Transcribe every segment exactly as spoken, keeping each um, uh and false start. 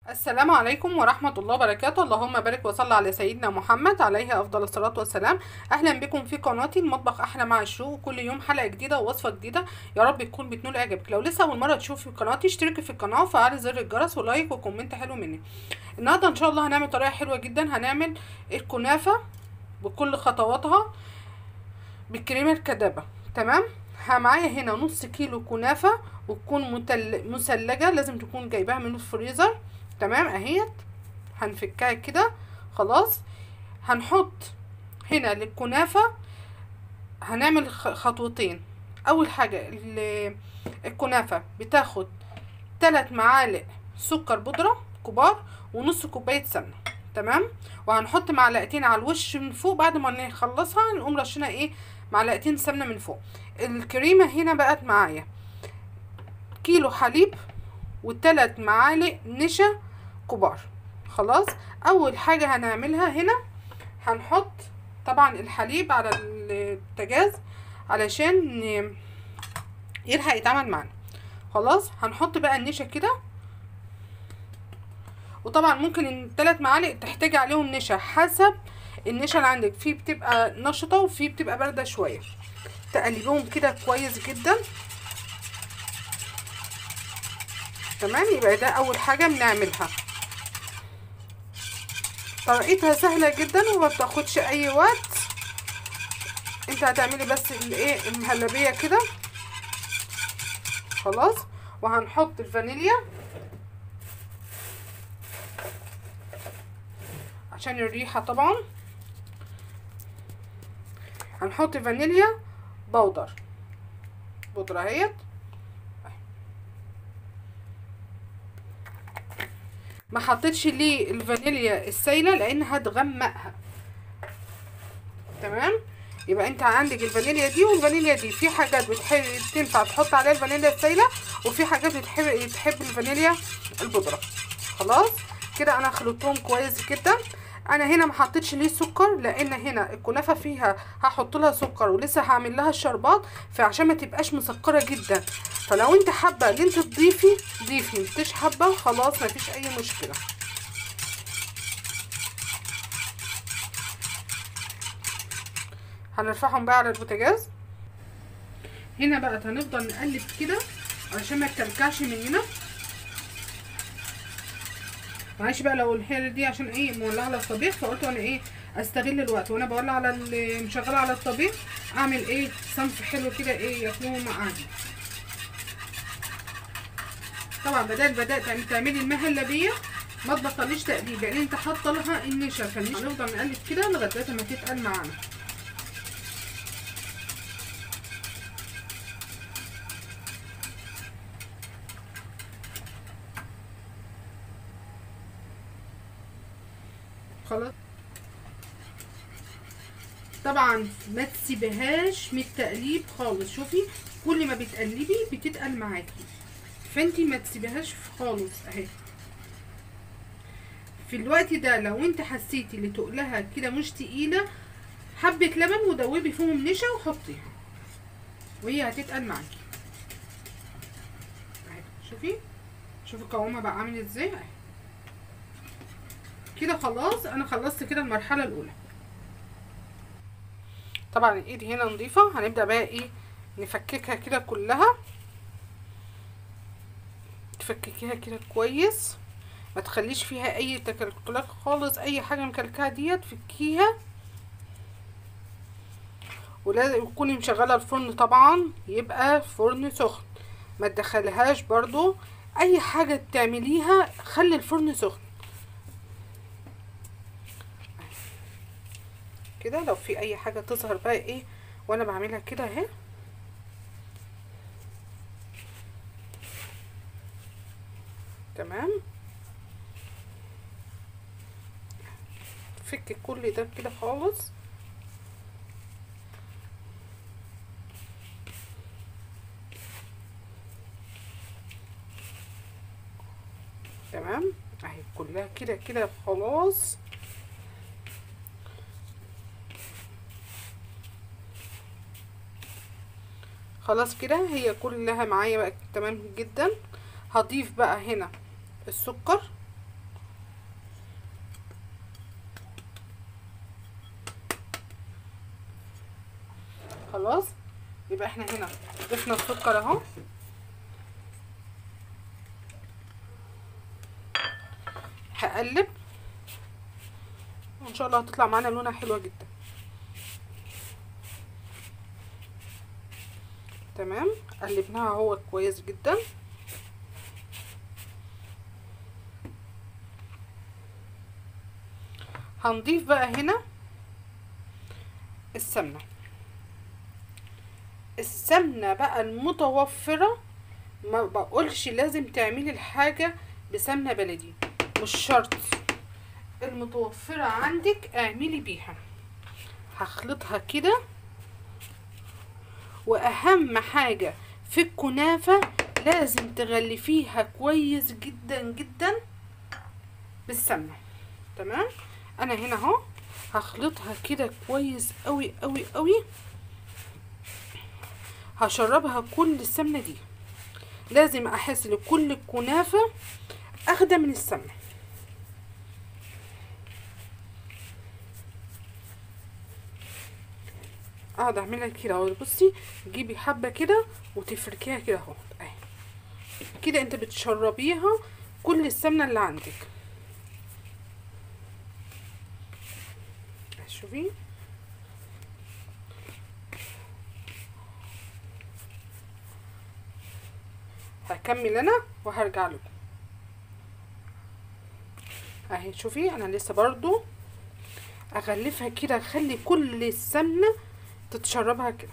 السلام عليكم ورحمة الله وبركاته. اللهم بارك وصل على سيدنا محمد عليه أفضل الصلاة والسلام. أهلا بكم في قناتي المطبخ أحلى مع الشروق، كل يوم حلقة جديدة ووصفة جديدة، يا رب تكون بتنول إعجابك. لو لسه أول مرة تشوفي قناتي اشتركي في القناة وفعلي زر الجرس ولايك وكومنت حلو مني. النهاردة إن شاء الله هنعمل طريقة حلوة جدا، هنعمل الكنافة بكل خطواتها بالكريمة الكدابة. تمام. معايا هنا نص كيلو كنافة وتكون متل... مثلجة، لازم تكون جايباها من الفريزر. تمام اهيت. هنفكها كده خلاص. هنحط هنا للكنافة هنعمل خطوتين. اول حاجة الكنافة بتاخد ثلاث معالق سكر بودرة كبار ونص كوباية سمنة. تمام. وهنحط معلقتين على الوش من فوق، بعد ما نخلصها نقوم رشينا ايه معلقتين سمنة من فوق. الكريمة هنا بقت معايا كيلو حليب وثلاث معالق نشا كبار. خلاص. اول حاجة هنعملها هنا هنحط طبعا الحليب على البوتاجاز علشان يلحق يتعمل معنا. خلاص. هنحط بقى النشا كده، وطبعا ممكن الثلاث معالق تحتاج عليهم نشا حسب النشا اللي عندك، فيه بتبقى نشطة وفيه بتبقى باردة شوية. تقلبهم كده كويس جدا. تمام. يبقى ده اول حاجة بنعملها. طريقتها سهلة جدا وما بتاخدش اي وقت. انت هتعملي بس الايه المهلبية كده. خلاص. وهنحط الفانيليا عشان الريحة طبعا. هنحط فانيليا بودر بودرة اهيت. ما حطيتش ليه الفانيليا السايله لان هتغمقها. تمام. يبقى انت عندك الفانيليا دي والفانيليا دي، في حاجات بتحب تنفع تحط عليها الفانيليا السايله وفي حاجات بتحب تحب الفانيليا البودره. خلاص كده انا خلطتهم كويس جدا. انا هنا ما حطيتش ليه سكر لان هنا الكنافه فيها هحط لها سكر ولسه هعمل لها الشربات، فعشان ما تبقاش مسكره جدا. فلو انت حابه ان انت تضيفي ضيفي، مش حابه خلاص ما فيش اي مشكله. هنرفعهم بقى على البوتاجاز. هنا بقى هنفضل نقلب كده علشان ما تكلكعش مننا. معلش بقى لو الحيله دي عشان ايه مولعه على الطبيخ، فقلت انا ايه استغل الوقت وانا بولع على مشغله على الطبيخ اعمل ايه صنف حلو كده ايه ياكلوه معانا. طبعا بدات بدات تعملي المهلبيه ما تبطليش تقليب لان انت حاطه لها النشا، فنفضل نقلب كده لغايه ما تتقل معانا. خلاص. طبعا ما تسيبهاش من التقليب خالص. شوفي كل ما بتقلبي بتتقل معاكي، فانتي ما تسيبهاش خالص اهي. في الوقت ده لو انت حسيتي لتقلها كده مش تقيله، حبه لبن ودوبي فيهم نشا وحطيها وهي هتتقل معاكي اهي. شوفي شوفي قوامها بقى عامل ازاي اهي كده. خلاص انا خلصت كده المرحله الاولى. طبعا الايد هنا نضيفه. هنبدا بقى ايه نفككها كده كلها. تفككيها كده كويس، ما تخليش فيها اي تكلكلات خالص. اي حاجه مكلكعه ديت فكيها. ولازم تكوني مشغله الفرن طبعا، يبقى فرن سخن، ما تدخلهاش برضو. اي حاجه تعمليها خلي الفرن سخن كده. لو في اي حاجه تظهر بقى ايه وانا بعملها كده اهي. تمام. فك كل ده كده خالص. تمام اهي كلها كده كده خلاص. خلاص كده هي كلها معايا بقى تمام جدا. هضيف بقى هنا السكر خلاص. يبقى احنا هنا ضفنا السكر اهو. هقلب وان شاء الله هتطلع معانا لونها حلوه جدا. تمام، قلبناها اهو كويس جدا. هنضيف بقى هنا السمنه. السمنه بقى المتوفره، ما بقولش لازم تعملي الحاجه بسمنه بلدي، مش شرط، المتوفره عندك اعملي بيها. هخلطها كده. واهم حاجه في الكنافه لازم تغلفيها كويس جدا جدا بالسمنه. تمام، انا هنا اهو هخلطها كده كويس قوي قوي قوي. هشربها كل السمنه دي، لازم احس لكل الكنافه اخده من السمنه. اقعد اعملها كده اهو. بصي، جيبي حبه كده وتفركيها كده اهو، اهي كده انت بتشربيها كل السمنه اللي عندك. شوفي، هكمل انا وهرجع لكم اهي. شوفي انا لسه برضو اغلفها كده، اخلي كل السمنه تتشربها كده.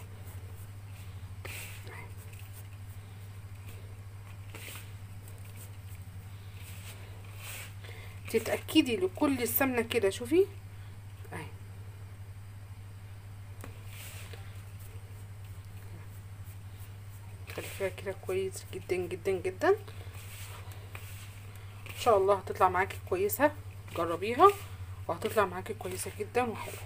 تتاكدي لكل السمنه كده. شوفي اهي، خليها كده كويس جدا جدا جدا. ان شاء الله هتطلع معاكي كويسه، جربيها وهتطلع معاكي كويسه جدا وحلوه.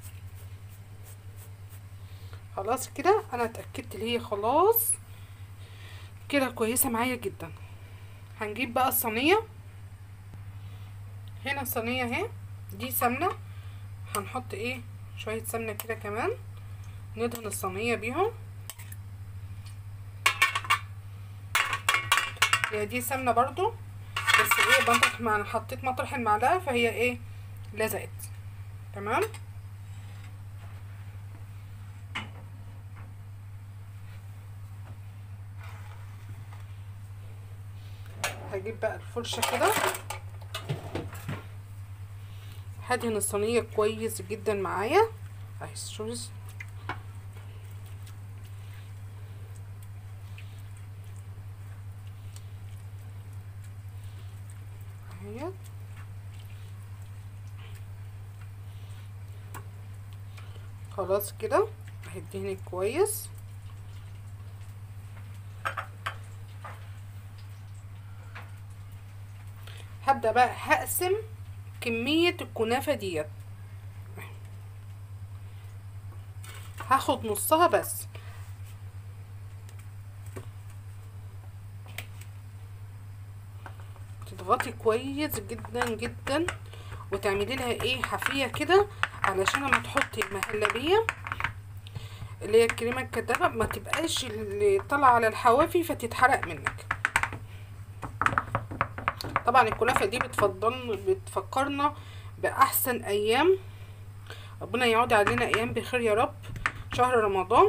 خلاص كده انا اتاكدت ان هي خلاص كده كويسه معايا جدا. هنجيب بقى الصينيه. هنا الصينيه اهي، دي سمنه. هنحط ايه شويه سمنه كده كمان، ندهن الصينيه بيهم. هي دي سمنه برضو، بس ايه بنطح مع حطيت مطرح المعلقه فهي ايه لزقت. تمام، هجيب بقى الفرشه كده، هدهن الصينيه كويس جدا معايا اهي. شوفي اهي، خلاص كده هدهنك كويس. هبدأ بقى هقسم كمية الكنافة ديت. هاخد نصها بس. تضغطي كويس جدا جدا وتعملي لها ايه حافية كده، علشان لما تحطي المهلبية اللي هي الكريمة الكدابة ما تبقاش اللي طالعة على الحوافي فتتحرق منك. طبعا الكنافة دي بتفضل بتفكرنا بأحسن أيام. ربنا يعود علينا أيام بخير يا رب. شهر رمضان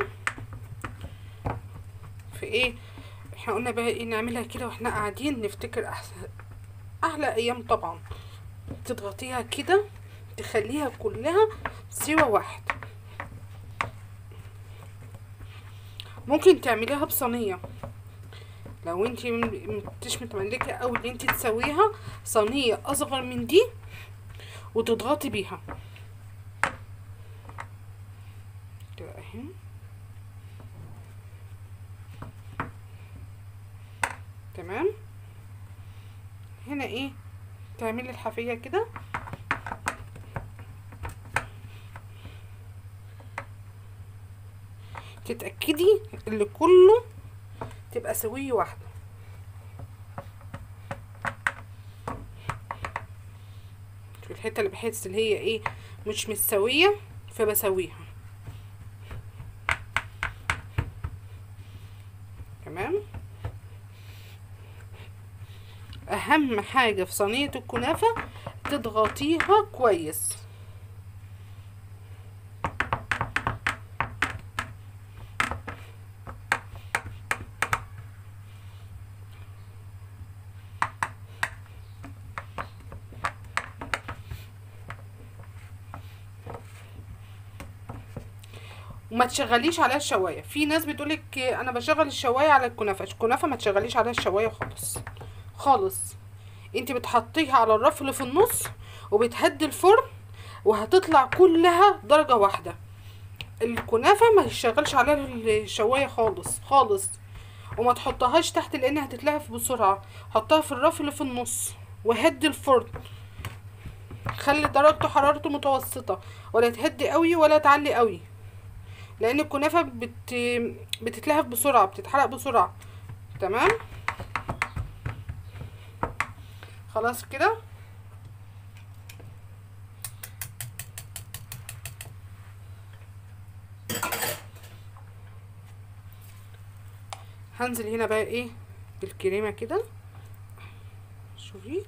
في ايه احنا قلنا بقى ايه نعملها كده واحنا قاعدين نفتكر احسن احلى ايام. طبعا تضغطيها كده تخليها كلها سوا واحد. ممكن تعمليها بصينيه لو انتي مش متملكه او ان انتي تسويها صينيه اصغر من دي وتضغطي بيها كده اهي. تمام، هنا ايه تعملي الحافيه كده تتاكدي اللي كله تبقى سويه واحده. في الحته اللي بحس اللي هي ايه مش متساويه فبسويها. اهم حاجة في صينية الكنافة تضغطيها كويس. وما تشغليش عليها الشوايه. في ناس بتقولك انا بشغل الشوايه على الكنافه. الكنافه ما تشغليش عليها الشوايه خالص خالص. انت بتحطيها على الرف اللي في النص وبتهدي الفرن وهتطلع كلها درجه واحده. الكنافه ما يشغلش عليها الشوايه خالص خالص. وما تحطهاش تحت لان هتتلهف بسرعه. حطها في الرف اللي في النص وهدي الفرن. خلي درجته حرارته متوسطه، ولا تهدي قوي ولا تعلي قوي، لان الكنافه بت... بتتلهف بسرعه، بتتحرق بسرعه. تمام. خلاص كده. هنزل هنا بقى ايه بالكريمه كده. شوفي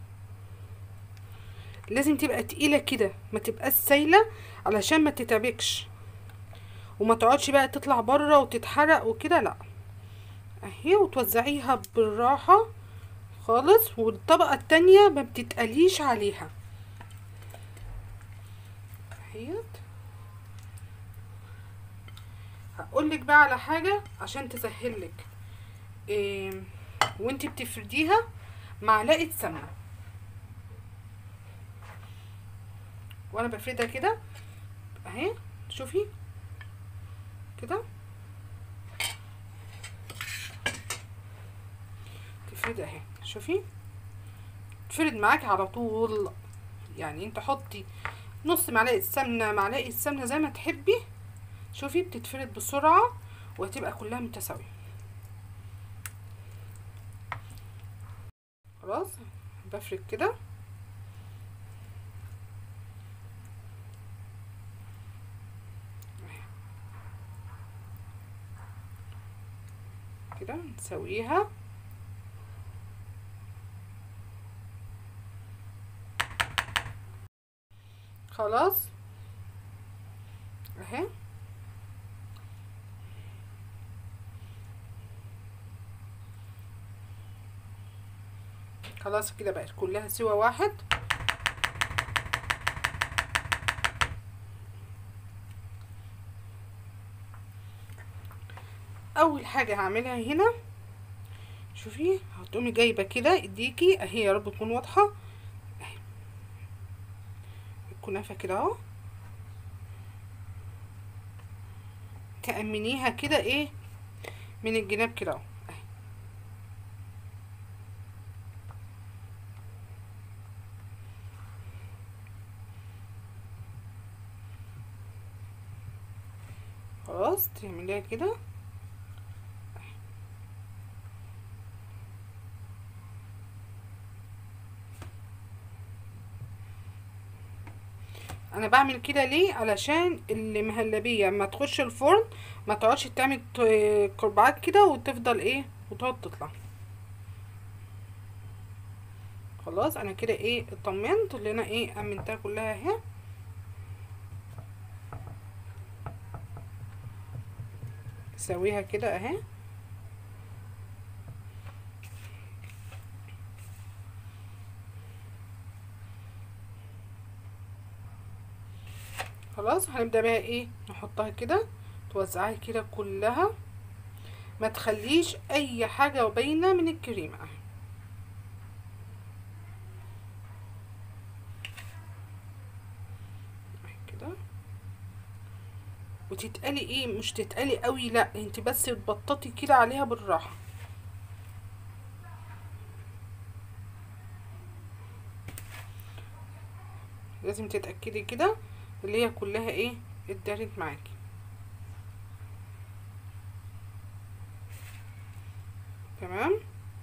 لازم تبقى تقيله كده، ما تبقاش سايله علشان ما تتعبكش وما تقعدش بقى تطلع بره وتتحرق وكده، لا اهي. وتوزعيها بالراحه خالص. والطبقه التانية ما بتتقليش عليها اهيت. هقولك بقى على حاجه عشان تسهلك إيه. وانتي بتفرديها معلقه سمنه، وانا بفردها كده اهي. شوفي كده تفرد اهي. شوفي تفرد معاكي على طول. يعني انت حطي نص معلقه سمنه، معلقه سمنه زي ما تحبي. شوفي بتتفرد بسرعه وهتبقى كلها متساويه. خلاص بفرد كده كده نسويها. خلاص اهي. خلاص كده بقت كلها سوا واحد. اول حاجه هعملها هنا، شوفي هتقومي جايبه كده ايديكي اهي، يا رب تكون واضحه اهي الكنافه كده اهو. تأمنيها كده ايه من الجناب كده اهو اهي. خلاص تعمليها كده. انا بعمل كده ليه؟ علشان المهلبيه اما تخش الفرن ما تقعدش تعمل كربعات كده وتفضل ايه وتقعد تطلع. خلاص انا كده ايه اطمنت اللي انا ايه امنتها كلها اهي. سويها كده اهي. خلاص هنبدأ بقى ايه نحطها كده، توزعيها كده كلها، ما تخليش اي حاجة باينة من الكريمة اهي كده. وتتقلي ايه مش تتقلي قوي، لا انت بس تبططي كده عليها بالراحة. لازم تتأكدي كده اللي هي كلها ايه اتدارت معاكي. تمام.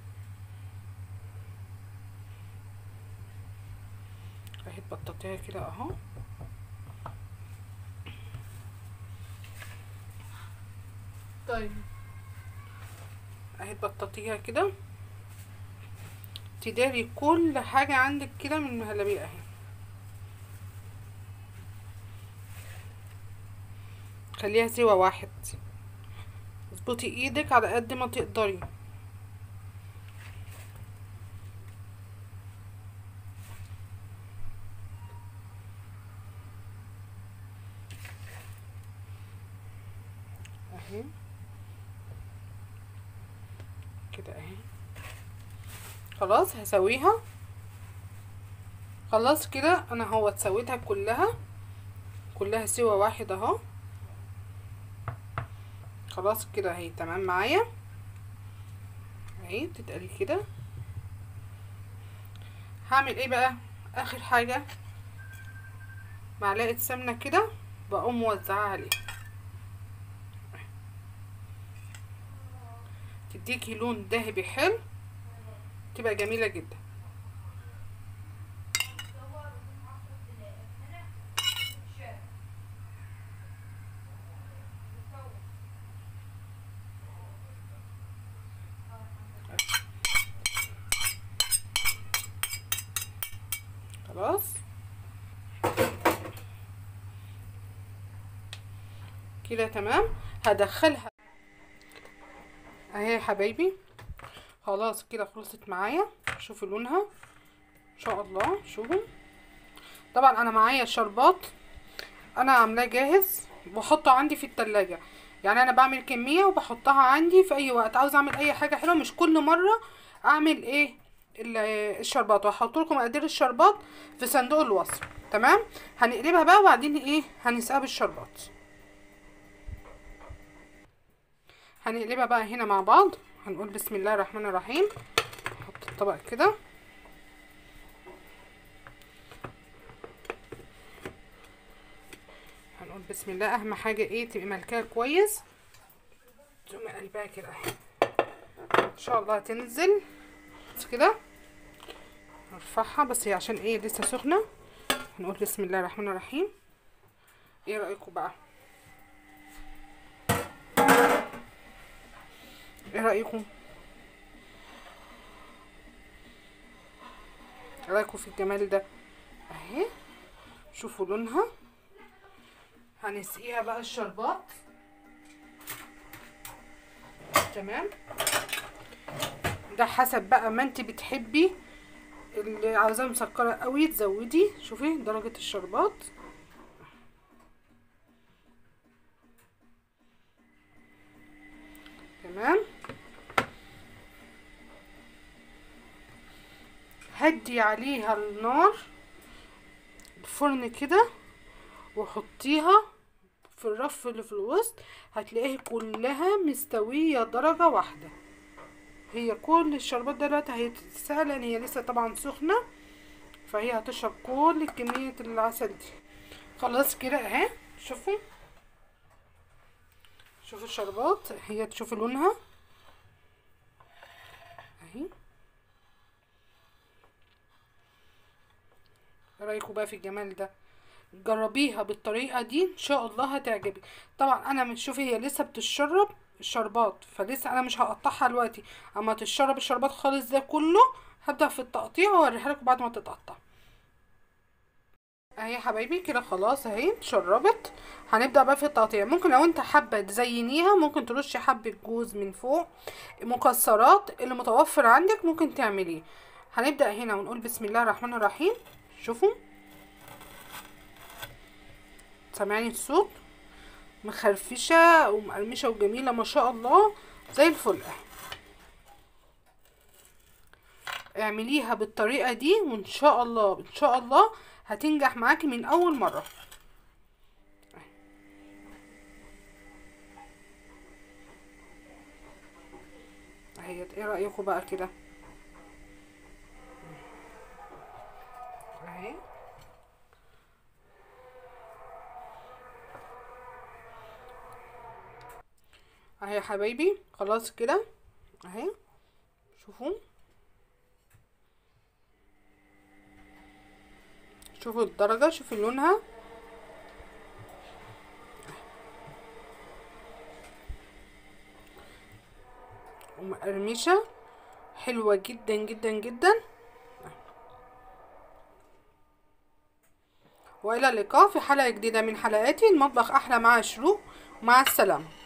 اهي تبططيها كده اهو. طيب اهي تبططيها كده، تداري كل حاجة عندك كده من المهلبية اهي. خليها سوا واحد، اظبطي ايدك على قد ما تقدري. اهي كده اهي. خلاص هسويها. خلاص كده انا هو سويتها كلها كلها سوا واحد اهو. خلاص كده اهي تمام معايا اهي بتتقلي كده. هعمل ايه بقى؟ اخر حاجة معلقة سمنة كده بقوم موزعها عليها، تديكي لون ذهبي حلو، تبقى جميلة جدا. خلاص كده تمام. هدخلها اهي يا حبايبي. خلاص كده خلصت معايا. شوفوا لونها ان شاء الله. شوفوا طبعا انا معايا الشربات انا عاملاه جاهز بحطه عندي في التلاجة. يعني انا بعمل كمية وبحطها عندي في اي وقت عاوز اعمل اي حاجة حلوة، مش كل مرة اعمل ايه الشربات. وهحط لكم مقادير الشربات في صندوق الوصف. تمام. هنقلبها بقى وبعدين ايه هنسقيها بالشربات. هنقلبها بقى هنا مع بعض. هنقول بسم الله الرحمن الرحيم. نحط الطبق كده. هنقول بسم الله. اهم حاجه ايه تبقي ملكاها كويس. تقومي قلبها كده اهي ان شاء الله هتنزل كده. نرفعها بس هي عشان ايه لسه سخنه. هنقول بسم الله الرحمن الرحيم. ايه رايكم بقى؟ ايه رايكم؟ ايه رايكم في الجمال ده؟ اهي شوفوا لونها. هنسقيها بقى الشربات. تمام. ده حسب بقى ما انت بتحبي. اللي عاوزاها مسكره قوي تزودي. شوفي درجه الشربات. تمام. هدي عليها النار الفرن كده وحطيها في الرف اللي في الوسط. هتلاقيها كلها مستويه درجه واحده. هي كل الشربات دلوقتي هيتسهل لان هي لسه طبعا سخنه، فهي هتشرب كل كميه العسل دي. خلاص كده اهي. شوفوا شوفوا الشربات هي تشوفوا لونها اهي. ايه رايكم بقى في الجمال ده؟ جربيها بالطريقه دي ان شاء الله هتعجبك. طبعا انا مش شوفي هي لسه بتشرب الشربات فلسه انا مش هقطعها دلوقتي. اما تشرب الشربات خالص ده كله هبدا في التقطيع واوريها لكم بعد ما تتقطع. اهي يا حبايبي كده خلاص اهي اتشربت. هنبدا بقى في التقطيع. ممكن لو انت حابه تزينيها ممكن ترشي حبه جوز من فوق، مكسرات اللي متوفر عندك ممكن تعمليه. هنبدا هنا ونقول بسم الله الرحمن الرحيم. شوفوا سامعين الصوت؟ مخرفشه ومقرمشه وجميله ما شاء الله زي الفل. اعمليها بالطريقه دي وان شاء الله ان شاء الله هتنجح معاكي من اول مره. اهي ايه رايكم بقى كده؟ اهي اهي يا حبايبي خلاص كده اهي. شوفوا شوفوا الدرجه. شوفوا لونها ومقرمشه حلوه جدا جدا جدا. والى اللقاء في حلقة جديدة من حلقاتي المطبخ احلى مع شروق. مع السلامة.